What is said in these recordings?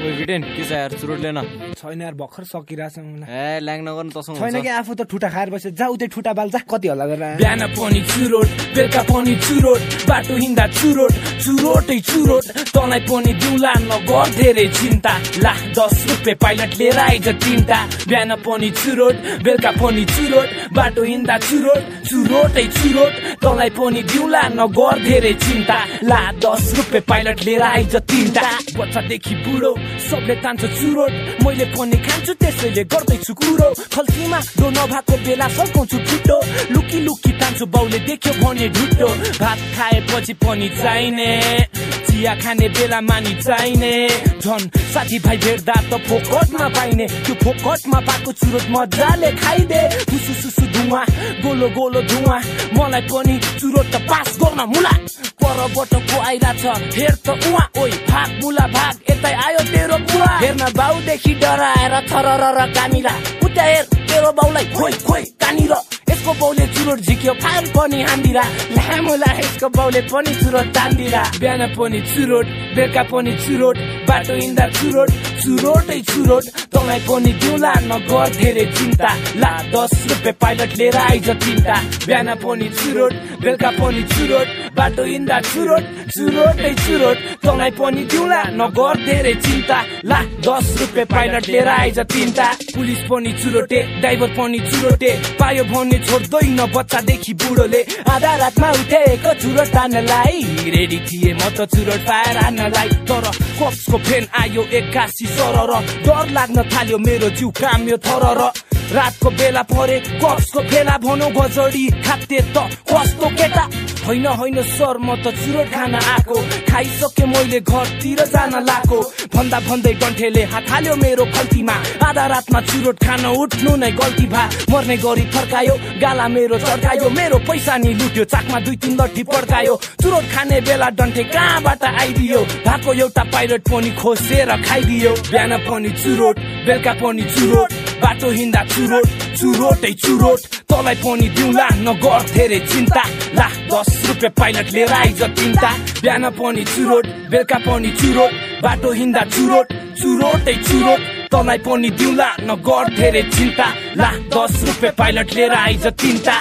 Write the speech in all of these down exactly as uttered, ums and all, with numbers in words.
ओइ भिटेन के छ यार चुरोट लेन छैन यार भर्खर सकिरहेछ मलाई ए ल्याङ नगर्नु तसँग छैन कि आफू त ठुटा खाएर बस्यो जा उतै ठुटा बाल जा कति हल्ला गरेर बिहान पनि चुरोट बेलुका पनि चुरोट बाटो हिँड्दा चुरोट चुरोटै चुरोट तँलाई पनि दिउँला नगर धेरै चिन्ता ला दस रुपियाँ पाइलट लिएर आइज तिनटा बिहान पनि चुरोट बेलुका पनि चुरोट बाटो हिँड्दा चुरोट चुरोटै चुरोट तँलाई पनि दिउँला नगर धेरै चिन्ता ला दस रुपियाँ पाइलट लिएर आइज तिनटा बच्चादेखि बुढो सबले तान्छ चुरोट मैले पनि खान्छु त्यसैले गर्दैछु कुरो खल्तीमा डो नभएको बेला सल्काउँछु ठुटो लुकी लुकी तान्छु बाउले देख्यो भने ढुट्टो भात खाएपछि पनि चाहिने चिया खाने बेला मानी चाहिने झन् साथीभाइ भेट्दा त फोकटमा पाइने त्यो फोकटमा पाएको चुरोट मजाले खाइदे सुसु सुसु धुवा गोलो गोलो धुवा मलाई पनि चुरोट त पास गर्न मुला परबाट को आइरहेछ हेर त उहाँ ओइ भाग मुला भाग यतै आयो तेरो बुवा हेर्न बाउदेखि डराएर थरर कानिरा उता हेर तेरो बाउलाई खोइ खोइ कानिर यसको बाउले चुरोट झिक्यो फाल पनि हान्दिरा लामोला यसको बाउले पनि चुरोट तान्दिरा बिहान पनि चुरोट बेलुका पनि चुरोट बाटो हिँड्दा चुरोट चुरोटै चुरोट तँलाई पनि दिउँला नगर धेरै चिन्ता ला दस रुपियाँ पाइलट लिएर आइज तिनटा बिहान पनि चुरोट बेलुका पनि चुरोट बाटो हिँड्दा चुरोट चुरोटै चुरोट तँलाई पनि दिउँला नगर धेरै चिन्ता ला दस रुपियाँ पाइलट लिएर आइज तिनटा पुलिस पनि चुरोटे ड्राइभर पनि चुरोटे पायो भने छोड्दैन बच्चादेखि बुढोले आधा रातमा उठेको चुरोट तान्नलाई रेडी थिए म त चुरोट पाएर हान्नलाई तर कप्सको फेन आयो एक्कासी सरर डर लाग्न थाल्यो मेरो जिउ काम्यो थरर रातको बेला परे कप्सको फेला भनौ गजडी खाते त कस्तो केटा होइन होइन सर म त चुरोट खान आएको खाइसके मैले घरतिर जान लाको भन्दा भन्दै गन्ठेले हात हाल्यो मेरो खल्तीमा आधा रातमा चुरोट खान उठ्नु नै गल्ती भा मर्ने गरी फर्कायो गाला मेरो चर्कायो मेरो पैसा नि लुट्यो चाकमा दुई तीन लट्ठी पड्कायो चुरोट खाने बेला डन्ठे कहाँबाट आइदियो भएको एउटा पाइलट पनि खोसेर खाइदियो बिहान पनि चुरोट बेलुका पनि चुरोट बाटो हिँड्दा चुरोट चुरोटै चुरोट तँलाई पनि दिउँला नगर धेरै चिन्ता ला दस रुपियाँ पाइलट लिएर आइज तिनटा बिहान पनि चुरोट बेलुका पनि चुरोट बाटो हिँड्दा चुरोट चुरोटै चुरोट तँलाई पनि दिउँला नगर धेरै चिन्ता ला दस रुपियाँ पाइलट लिएर आइज तिनटा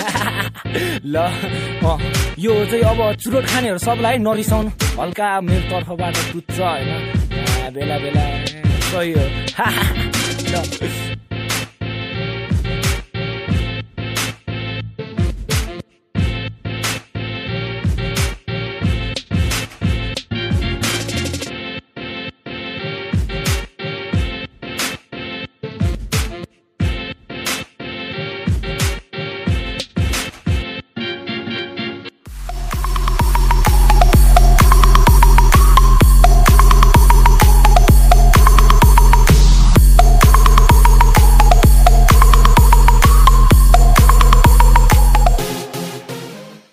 ल यो चाहिँ अब चुरोट खानेहरू सबलाई नरिसाउनु हल्का मेरो तर्फबाट टुच्छ होइन बेला बेला सही हो